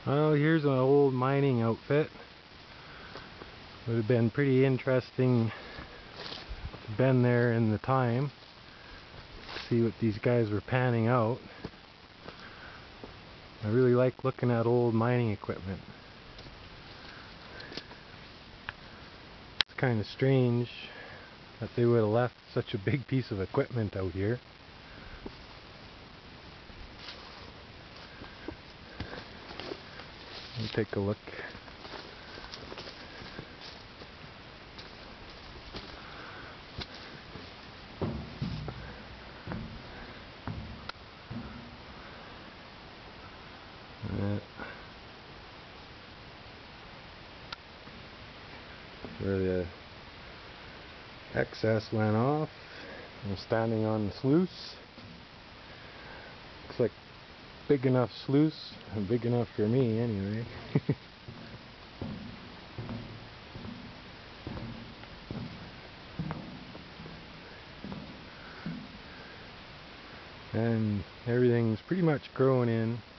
Well, here's an old mining outfit. Would have been pretty interesting to been there in the time. See what these guys were panning out. I really like looking at old mining equipment. It's kind of strange that they would have left such a big piece of equipment out here. We'll take a look. Where the excess went off. I'm standing on the sluice. Looks like big enough sluice, and big enough for me anyway. And everything's pretty much growing in.